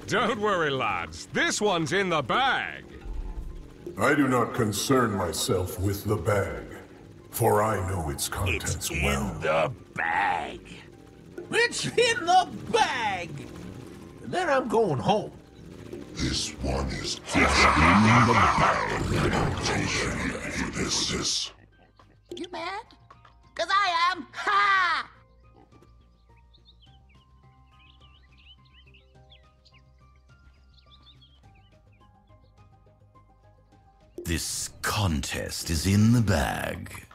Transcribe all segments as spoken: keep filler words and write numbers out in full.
Don't worry, lads. This one's in the bag. I do not concern myself with the bag, for I know its contents It's in well. the bag. It's in the bag. And then I'm going home. This one is in the bag. This is. You mad? Cause I am. Ha! This contest is in the bag.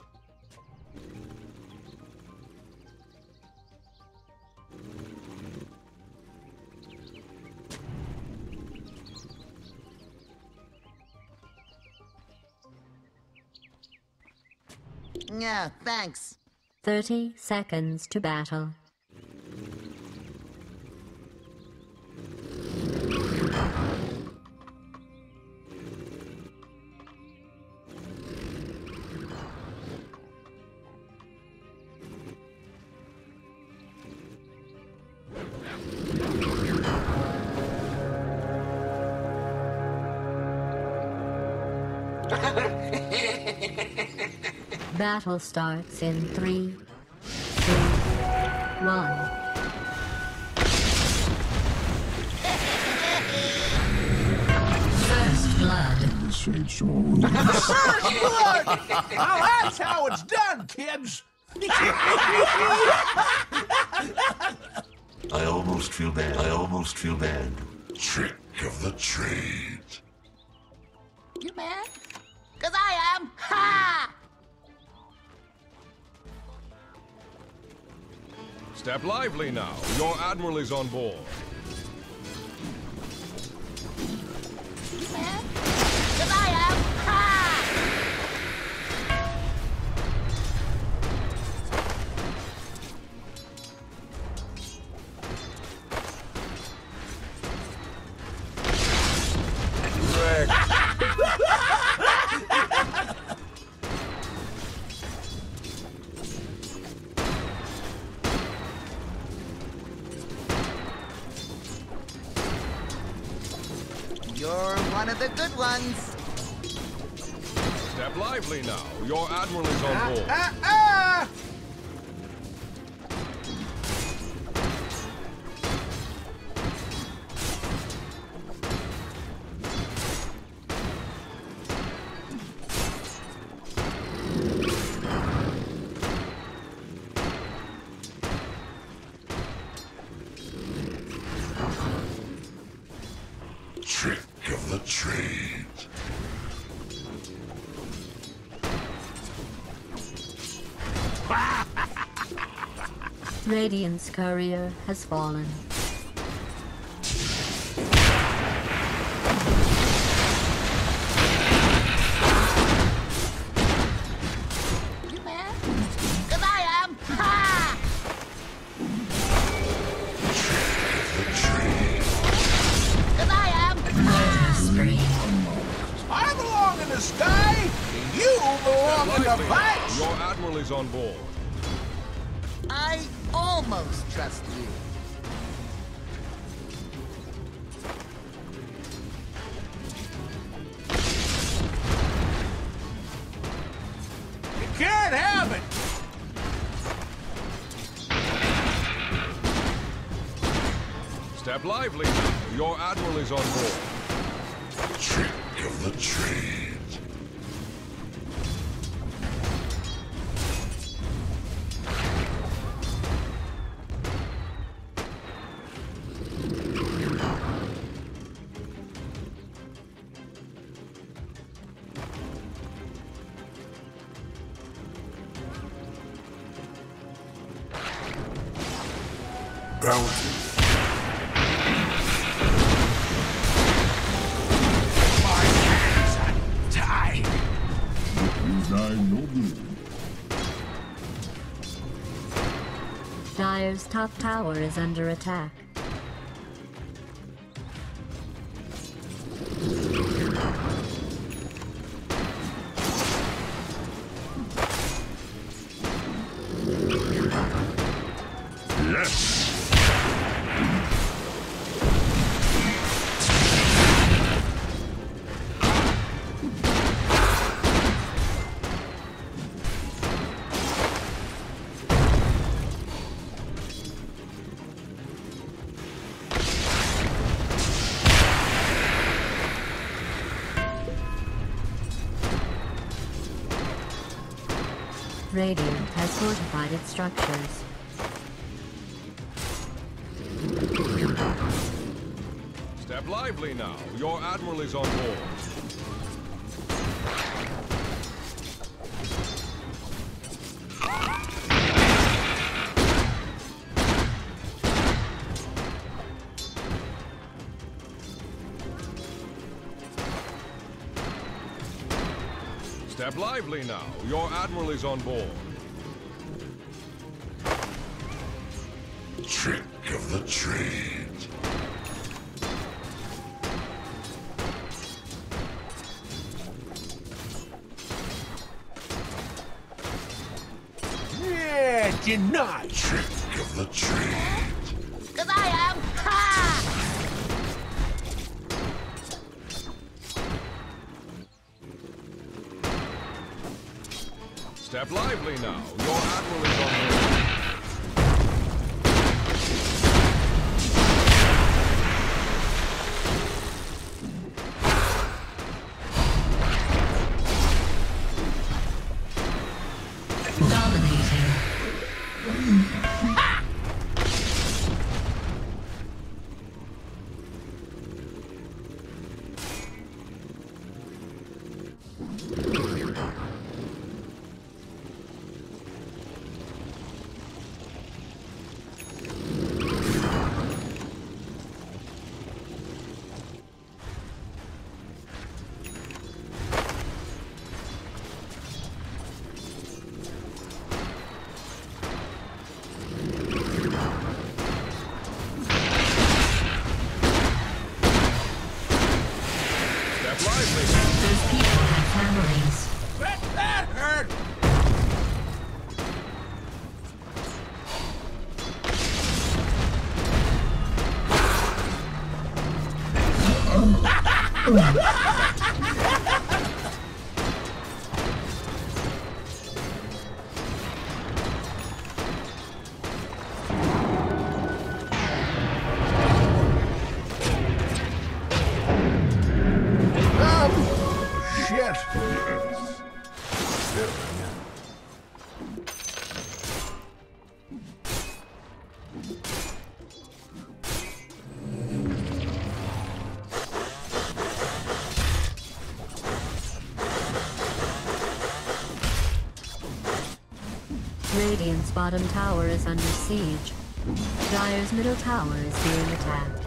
Yeah, thanks. Thirty seconds to battle. Battle starts in three, two, one. First blood. First blood! Now that's how it's done, kids! I almost feel bad. I almost feel bad. Trick of the trade. You mad? Cause I am. Ha! Step lively now. Your admiral is on board. You mad? Cause I am. Ha! You're one of the good ones. Step lively now. Your admiral is on board. Ah, ah! Trick of the trade. Radiant's courier has fallen. You mad? Cause I am. Ha! Cause I am. I belong in the sky, and you belong in the Lively now. pipes! Your admiral is on board. I almost trust you. You can't have it! Step lively now. Your admiral is on board. Trick of the trade. Bounty. My hands are tied! Dire's top tower is under attack. Yes. Radiant has fortified its structures. Step lively now. Your admiral is on board. Step lively now. Your admiral is on board. Trick of the trade. Yeah, denied. Trick of the trade. Because I am. Ha! Step lively now. Your admiral is on board. Those people have families. That, that hurt! Shit! Radiant's bottom tower is under siege. Dire's middle tower is being attacked.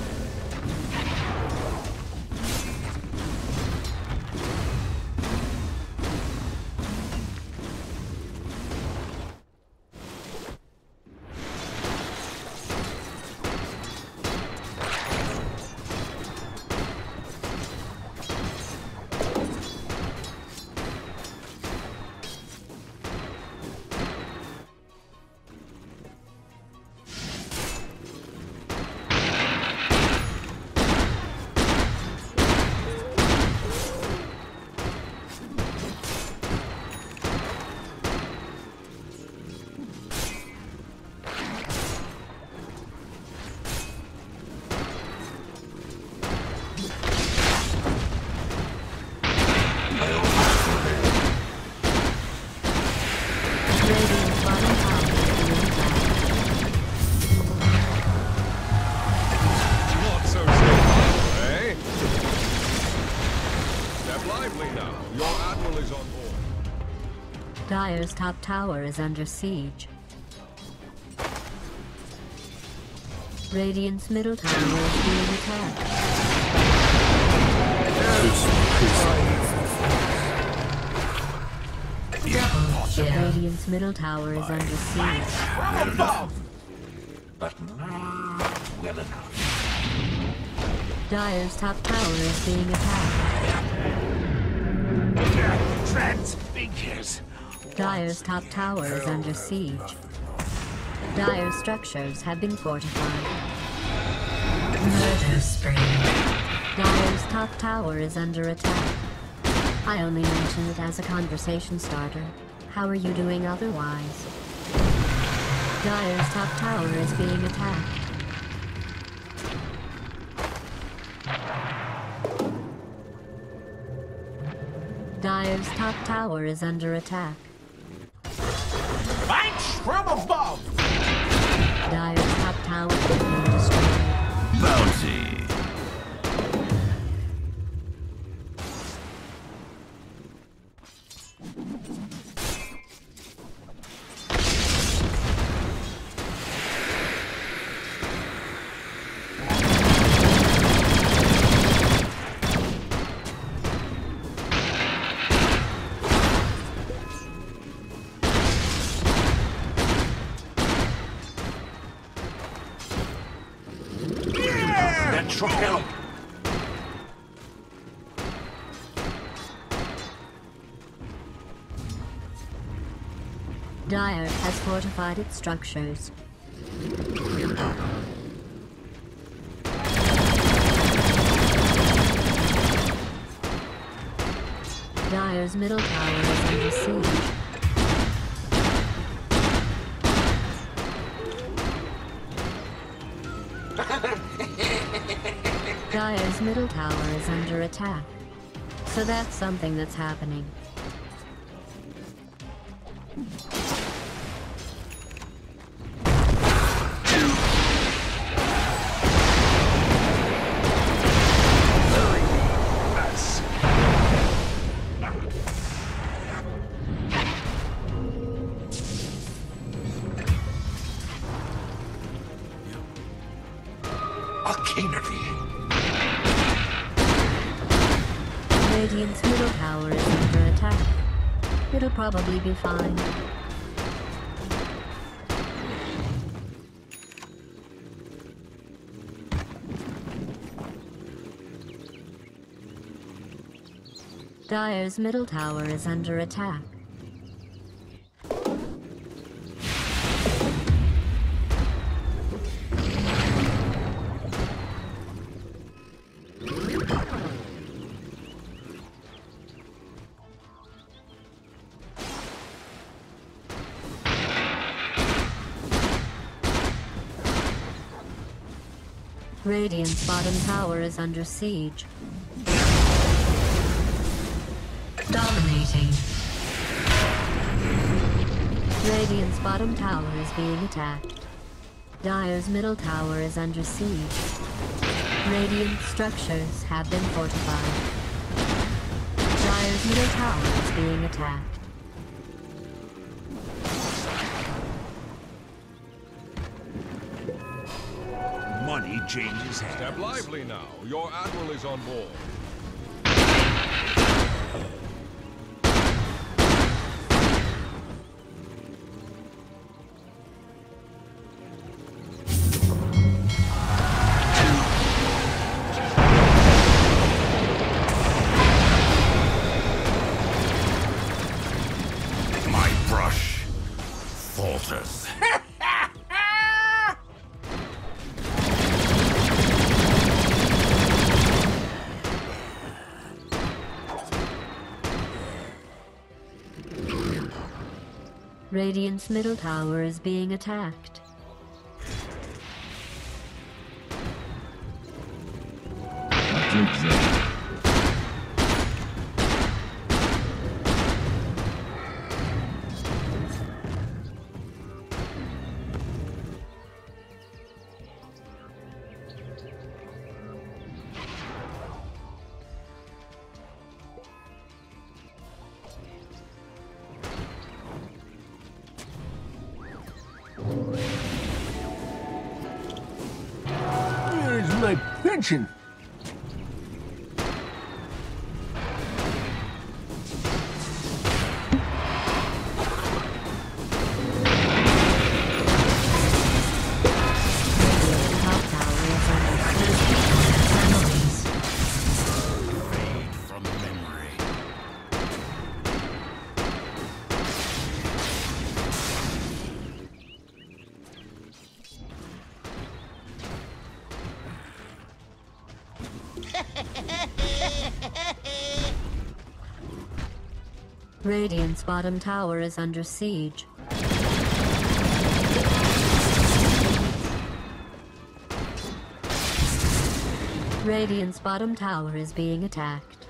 Radiant's bottom tower is being attacked. Not so simple, eh? Step lively now. Your admiral is on board. Dire's top tower is under siege. Radiant's middle tower is being attacked. Radiant's middle tower is under siege. But not well enough. Dire's top tower is being attacked. Transfigures! Dire's top tower is under siege. Dire's structures have been fortified. Murder spree. Dire's top tower is under attack. I only mention it as a conversation starter. How are you doing otherwise? Dire's top tower is being attacked. Dire's top tower is under attack. screech for help! Dire has fortified its structures. Dire's middle tower is under siege. Dire's middle tower is under attack. So that's something that's happening. Radiant's middle tower is under attack. It'll probably be fine. Dire's middle tower is under attack. Radiant's bottom tower is under siege. Dominating. Radiant's bottom tower is being attacked. Dire's middle tower is under siege. Radiant structures have been fortified. Dire's middle tower is being attacked. Money changes hands. Step lively now. Your admiral is on board. My brush falters. Radiant's middle tower is being attacked. Where's my pension? Top tower is under siege. Fade from memory. Radiant's bottom tower is under siege. Radiant's bottom tower is being attacked.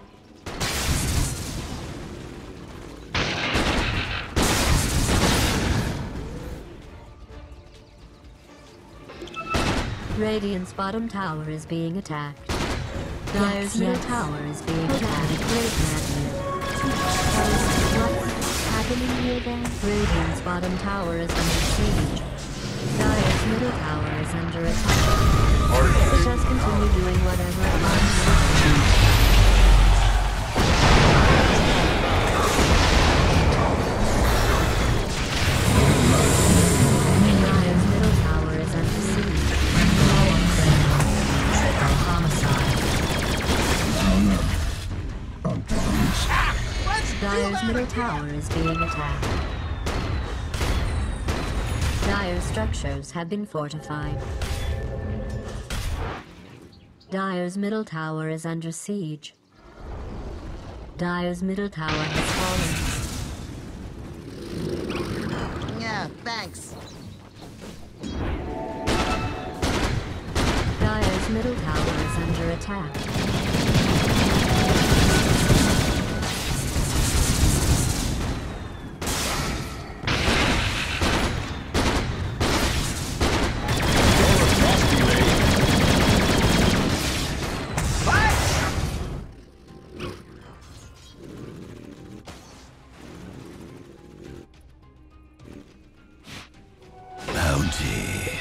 Radiant's bottom tower is being attacked. Dire's middle tower is being attacked. Great magic. What's happening here then? Radiant's bottom tower is under siege. Dire's middle tower is under attack. Let us continue doing whatever it wants. Dire's middle tower is under siege. middle tower is being attacked. Dire's structures have been fortified. Dire's middle tower is under siege. Dire's middle tower has fallen. Yeah, thanks. Dire's middle tower is under attack. Bounty.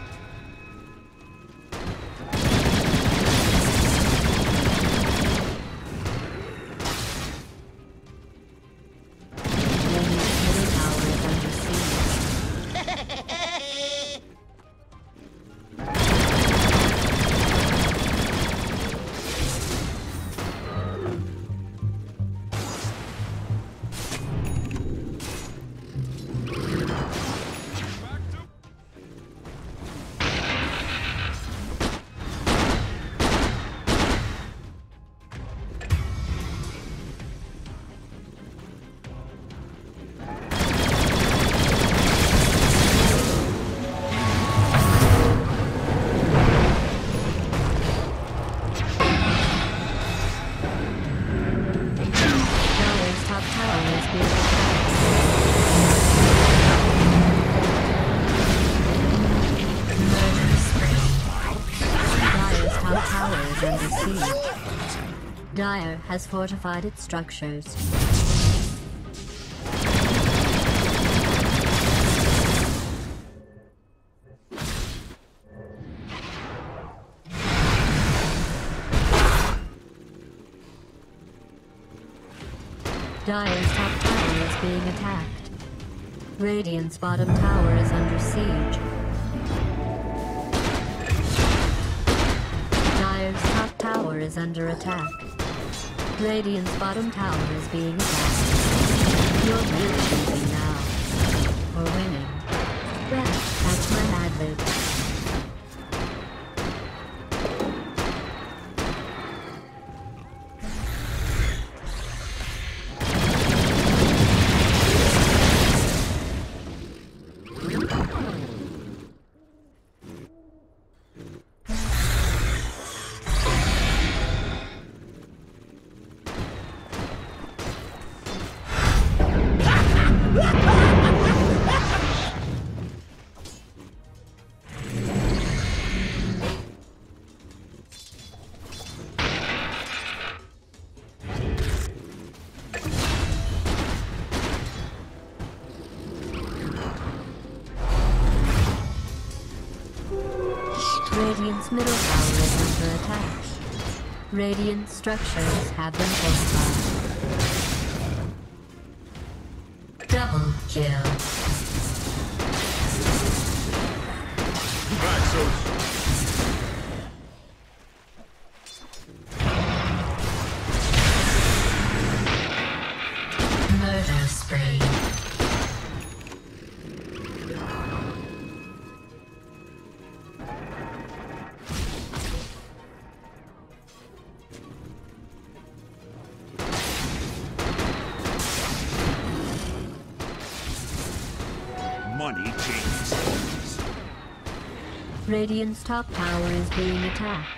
Dire has fortified its structures. Dire's top tower is being attacked. Radiant's bottom tower is under siege. Dire's top tower is under attack. Radiant's bottom tower is being attacked. You're really losing now. Or winning. Well, that's my ad-lib. Radiant's middle tower is under attack. Radiant structures have been fortified. Double kill. Maxos. Murder spree. Money changes things. Radiant's top tower is being attacked.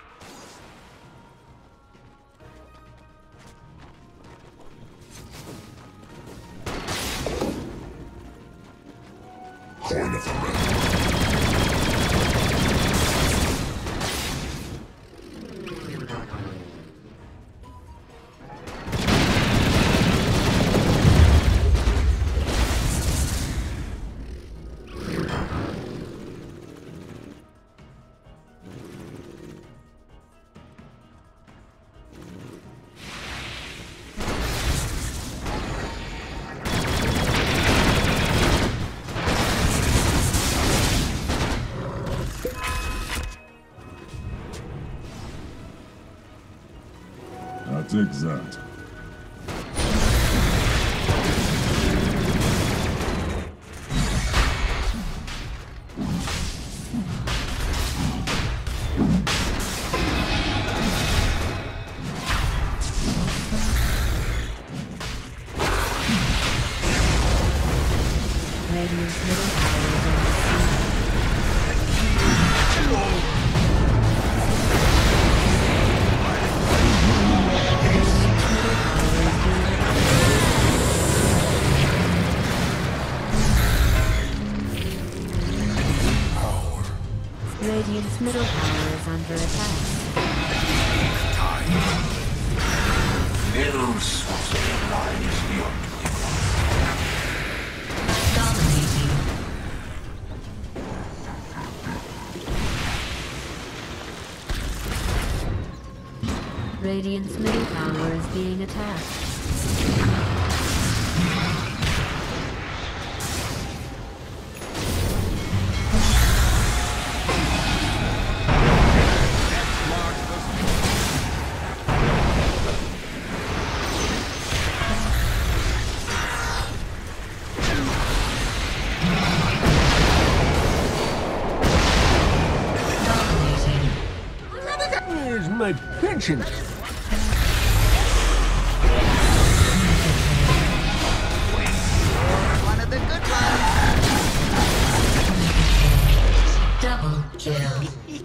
Horn of the Realm. I'll take that. Radiant's middle tower is under attack. Narrow swaths of lies beyond. Dominating. Radiant's middle tower is being attacked. Here's my pension. One of the good ones. Double kill.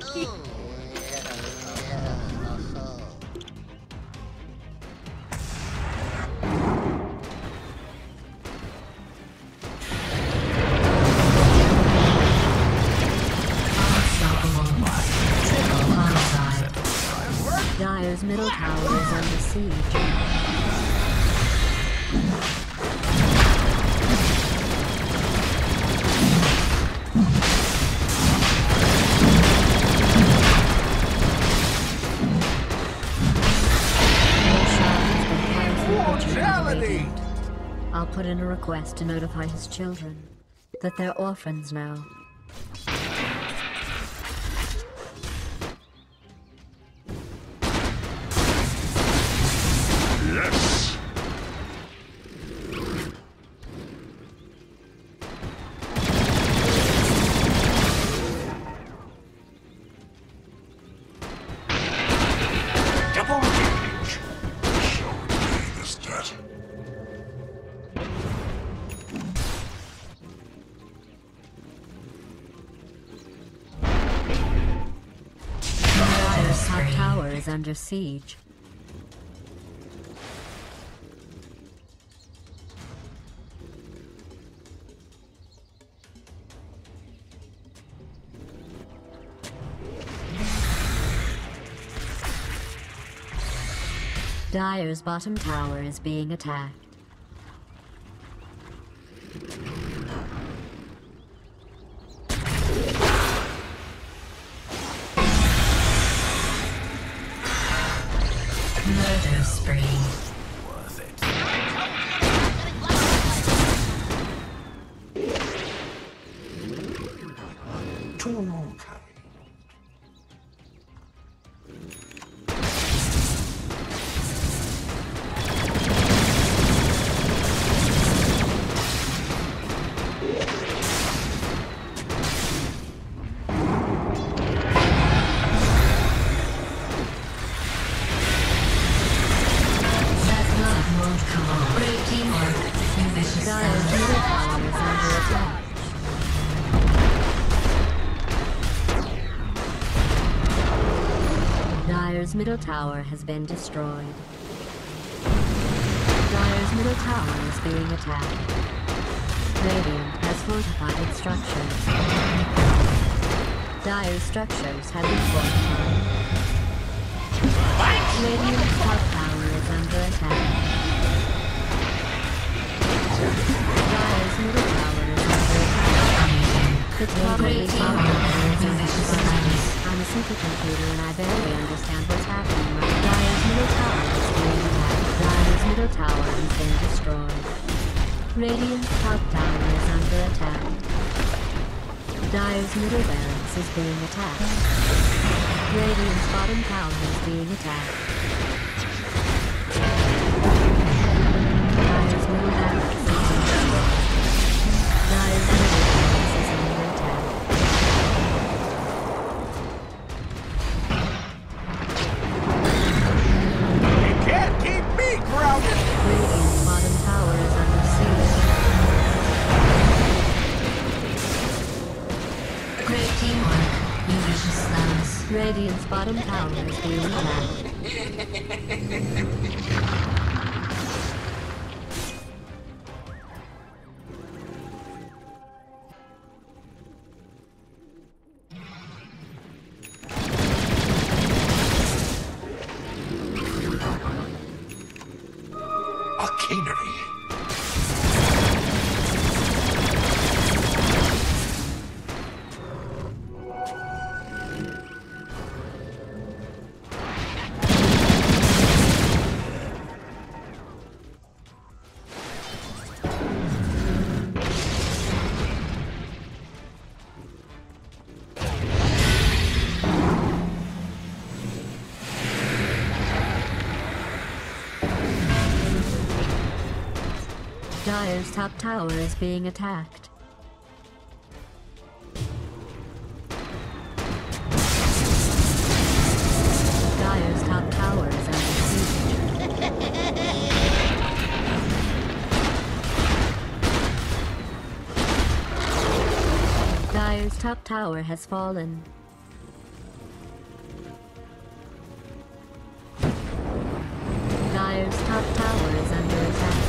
Dire's middle tower is under siege. Mortality! I'll put in a request to notify his children that they're orphans now. Yes! Double damage! Show me the stat. Dire's top tower is under siege. Dire's bottom tower is being attacked. Murder spree. Worth it. Too long time. That blood won't come on. Great teamwork. You vicious Dire's middle tower is under attack. Dire's middle tower has been destroyed. Dire's middle tower is being attacked. Radiant has fortified its structures. Dire's structures have been fortified. Radiant's top tower is under attack. Dire's middle tower is under attack. The top of the tower is under attack. I'm a supercomputer and I barely understand what's happening right now. Dire's middle tower is being attacked. Dire's middle tower has been destroyed. Radiant's top tower is under attack. Dire's middle barracks is being attacked. Radiant's bottom tower is being attacked. Dire's middle barracks is being destroyed. Dire's middle barracks is under attack. You can't keep me grounded! Radiant's bottom tower is under siege. Great teamwork. You vicious slugs. Radiant's bottom tower is being attacked. chicanery. Dire's top tower is being attacked. Dire's top tower is under siege. Dire's top tower has fallen. Dire's top tower is under attack.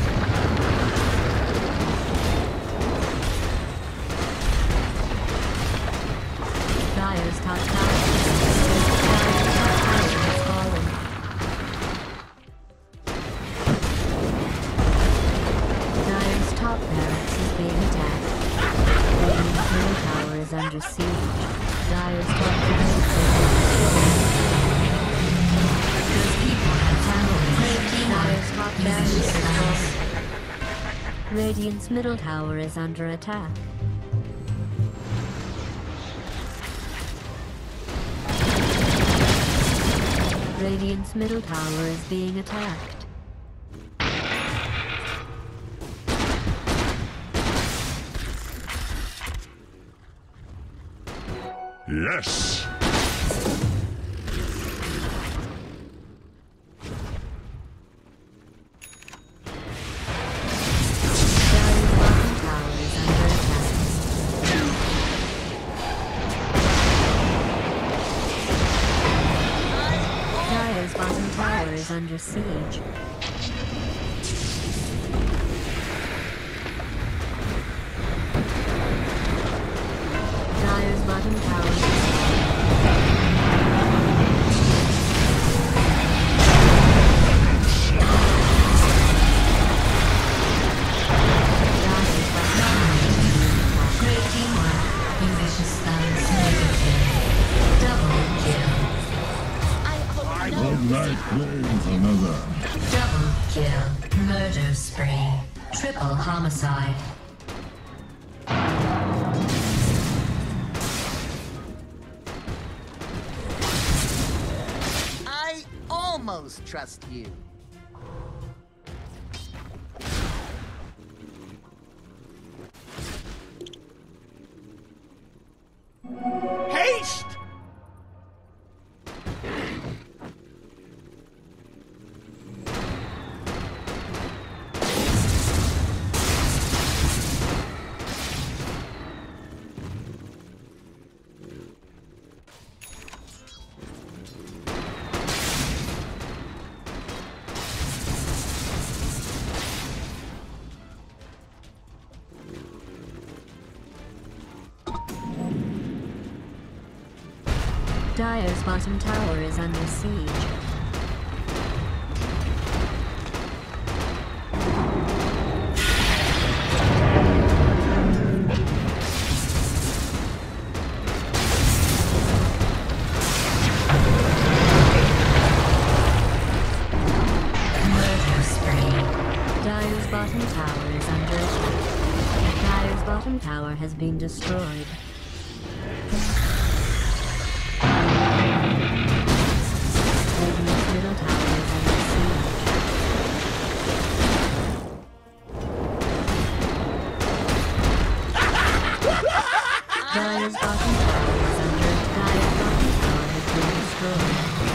Dire's top tower. Dire's top tower has fallen. Dire's top barracks is being attacked. Radiant's middle tower is under siege. Dire's top barracks is Those people have family. Dire's top barracks is fallen. Radiant's middle tower is under attack. Radiant's middle tower is being attacked. Yes! Dire's bottom tower is under siege. Dire's bottom tower is Great teamwork. You vicious thugs. Double kill. One night claims another. Double kill. Murder spree. Triple homicide. I almost trust you. Haste! Dire's bottom tower is under siege. Murder spree. Dire's bottom tower is under attack. Dire's bottom tower has been destroyed. Radiant's middle tower is under siege. Dire's bottom tower is under Dire's bottom tower has been destroyed.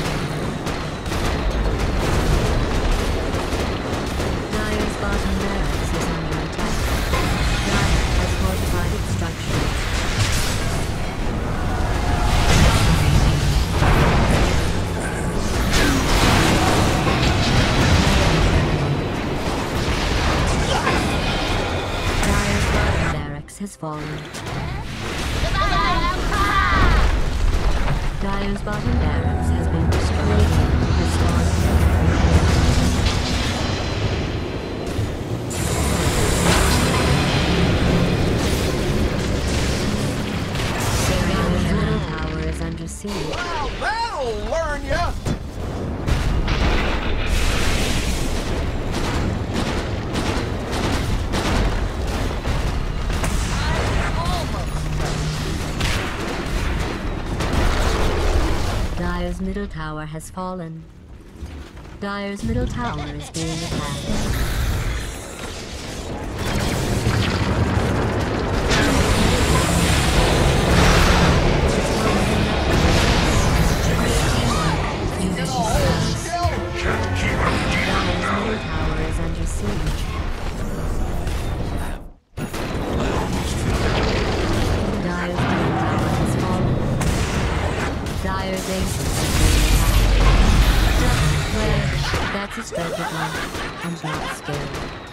Dire's bottom barracks is under attack. Dire has fortified its structures. Has fallen. Dire's bottom barracks has been destroyed. Has fallen. siege. Well, that'll learn ya! Dire's middle tower has fallen. Dire's middle tower is being attacked. Dire's ace is being attacked. Well, that's a strategy. I'm not scared.